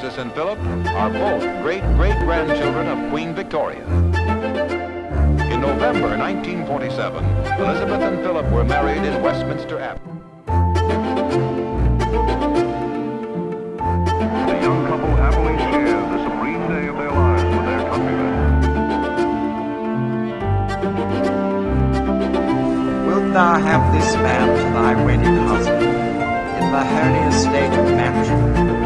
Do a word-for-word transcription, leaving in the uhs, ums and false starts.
Francis and Philip are both great-great-grandchildren of Queen Victoria. In November nineteen forty-seven, Elizabeth and Philip were married in Westminster Abbey. The young couple happily shared the supreme day of their lives with their countrymen. Wilt thou have this man to thy wedded husband, in the holy estate of matrimony?